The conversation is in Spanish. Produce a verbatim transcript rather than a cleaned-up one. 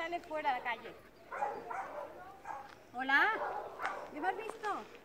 sale fuera a la calle. Hola, ¿me has visto?